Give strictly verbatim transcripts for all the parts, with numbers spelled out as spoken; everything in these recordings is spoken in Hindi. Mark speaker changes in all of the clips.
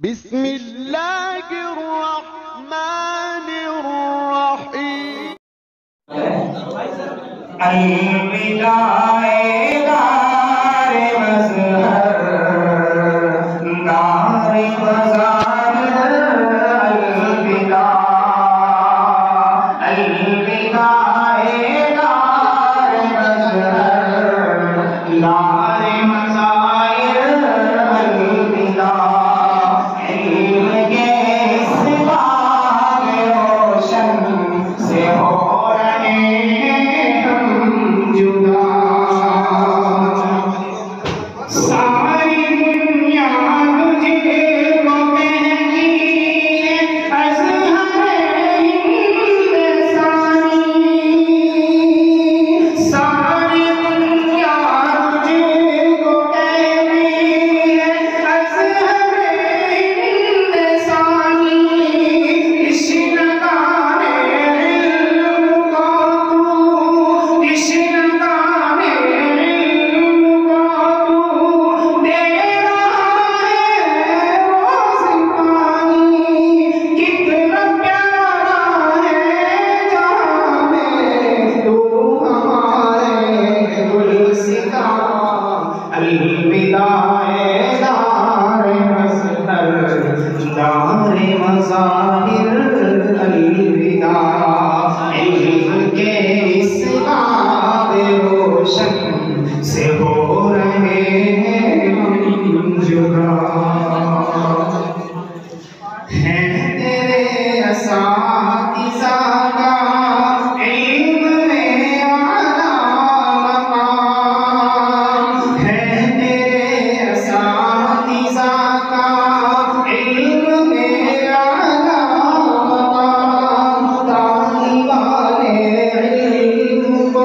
Speaker 1: बिस्मिल्लाहिर्रहमानिर्रहीम।
Speaker 2: अलविदाए दारे मज़हर दारे मज़ार अलविदा अलविदाए दारे मज़हर दारे मज़ार अलविदा इल्म के सिवा में रोशन से हो रहे सारी दुनिया तुझे को कहती है अज़हर हिंदुस्तानी। सारी दुनिया तुझे को कहती है अज़हर हिंदुस्तानी। इश्क़-ए-गाने इल्म को तू इश्क़-ए-गाने इल्म को तू दे रहा है रोज़ पानी। कितना प्यारा है जहाँ में तू हमारे गुलसिता। अलविदाए दारे मज़हर दारे मज़ाहिर अलविदा इल्म के इस बाब रोशन से हो रहे हैं हम जुदा। हैं तेरे असातिज़ा का इल्म में आला मकाम। हैं तेरे असातिज़ा का इल्म में आला मकाम। तालिबाने इल्म को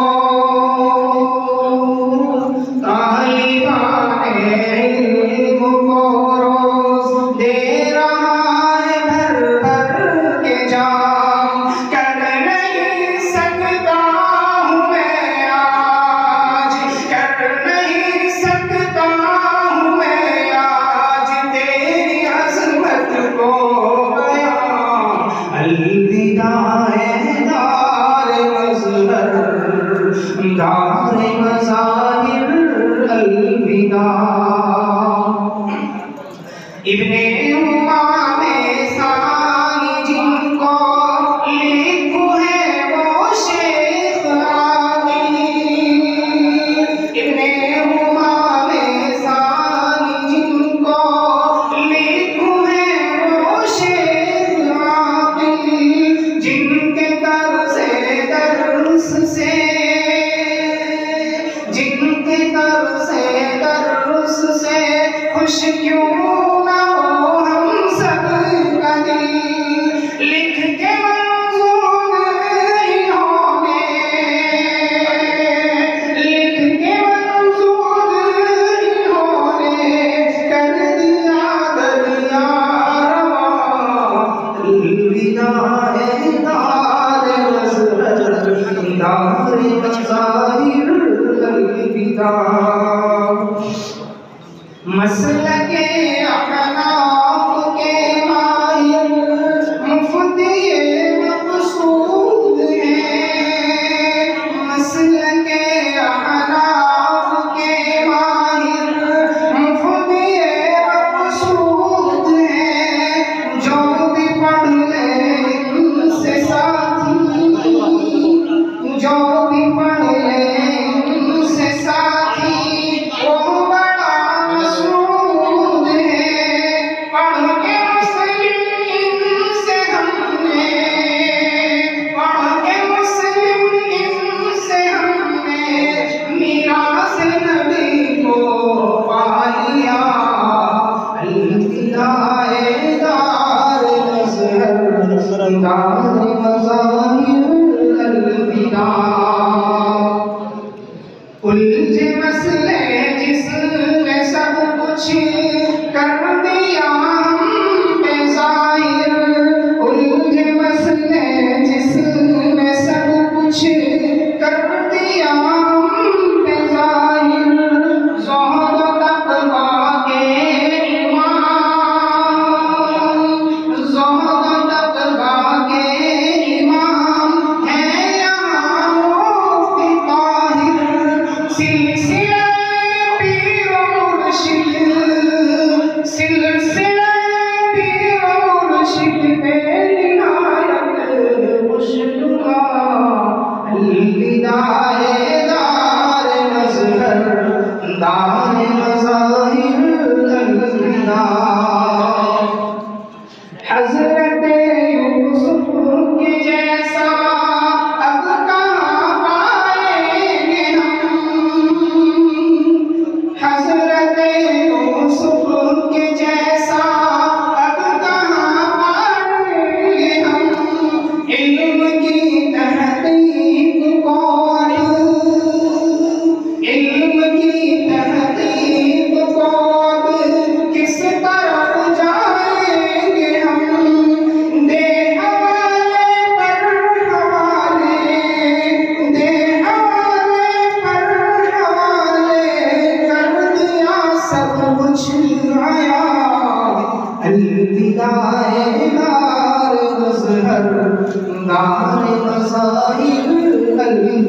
Speaker 2: तालिबाने इल्म को रोज़ दे रहा है भर भर के जाम। कर नहीं सकता हूँ मैं आज कर नहीं सकता हूँ मैं आज तेरी अज़मत को बयां। अलविदाए दारे मज़हर दारे मज़ाहिर अलविदा। इब्ने उमामे सानी जिनको लिखू है वो शेख आमिनी। इब्ने उमामे सानी जिनको लिखू है वो शेख आमिनी। जिनके तरसे दर्स से जिनके तरसे दर्स से खुश क्यों ना हो हम सब का दिल।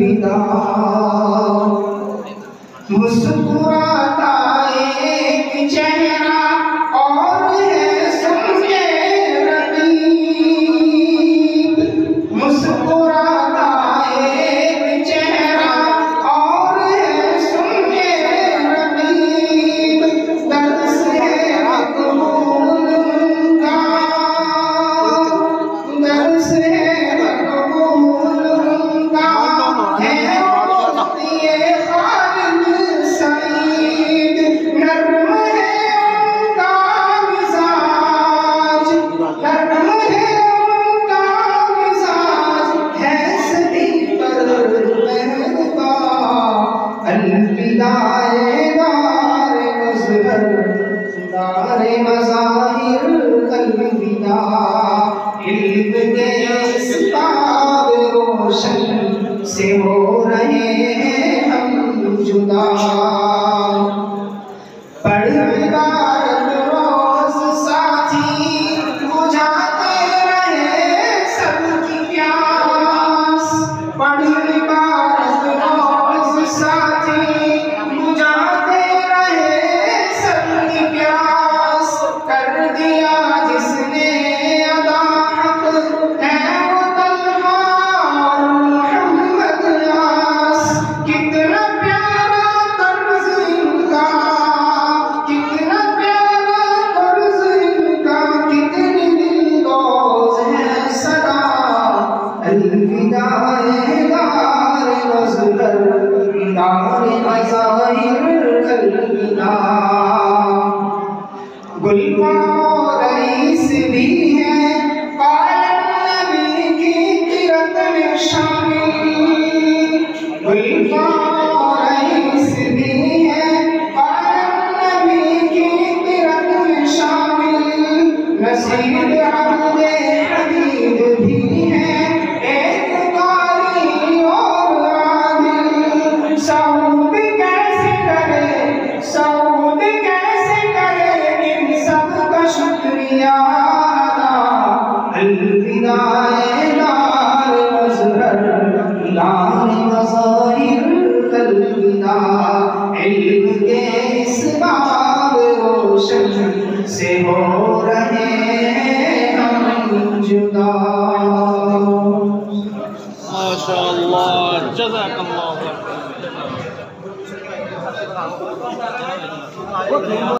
Speaker 2: अलविदा। मुस्कुराता एक चेहरा और है सुनके रकीब। मुस्कुराता एक चेहरा और है सुनके रकीब। दर्स है मकबूल उनका, दर्स है मकबूल उनका, है ये खालिद सईद। नर्म है उनका मिजाज, नर्म है उनका मिजाज, है सदी पर महबूबा। अलविदा दारे मज़हर, दारे मज़ाहिर, अलविदा। इल्म के सिताब रोशन से हो रहे हैं हम जुदा। पढ़ इबारत रोज साथी, बुझाते रहे सबकी प्यास। पढ़ इबारत रोज साथी, बुझाते रहे सबकी प्यास। कर दिया जिसने अदा हक, है वो तल्हा और मोहम्मद यास। कितना प्यारा तर्ज इनका, कितना प्यारा तर्ज इनका, कितनी दिलदोज़ है सदा। अलविदा दारे मज़हर, दारे मज़ाहिर, अलविदा। गुलफाम रईस भी है पालन नबी की किरत में शामिल। गुलफाम रईस भी है पालन नबी की किरत में शामिल। नसीब अब्दे हबीब भी है एक कारी और आदिल। सऊद कैसे करे, सऊद कैसे करे इन सब का शुक्रिया अदा। अलविदा दारे मज़हर, दारे मज़ाहिर, अलविदा। इल्म के इस बाब रोशन से हो रहे हैं हम जुदा।
Speaker 1: माशाअल्लाह, जज़ाकल्लाह।